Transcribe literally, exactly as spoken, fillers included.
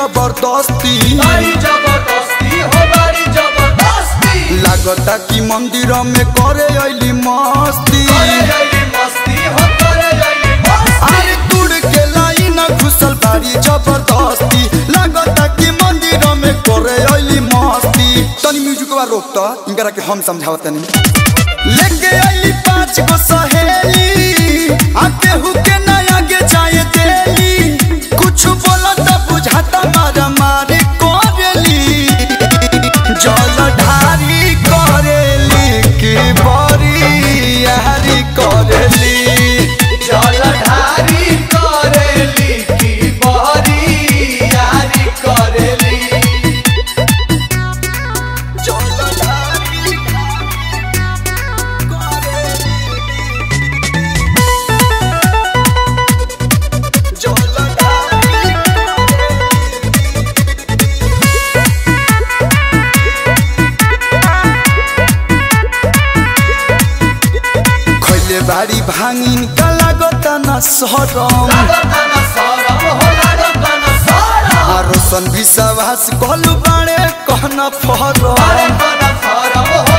जबरदस्ती बारी जबरदस्ती हो बारी जबरदस्ती लागता कि मंदिर में करे अइली मस्ती करे अइली मस्ती हो करे अइली मस्ती अरे तुड़ के लाइन घुसल बारी जबरदस्ती लागता कि मंदिर में करे अइली मस्ती तनी म्यूजिक बा रोक त इनकरा के हम समझावत नहीं लेके अइली पांच गो सहेली आके हुके ना आगे जाए देली कुछ बोला त बुझाता मारा मारी करेली जल ढारी करेली की बड़ी यारी करेली जल ढारी करेली की बड़ी यारी करेली जल ढारी बारी भांगिन का लागता न सरम लागता न सरम हो लागता न सरम रोशन विश्वास कहलु बाड़े कहना फरम बारे कहना फरम हो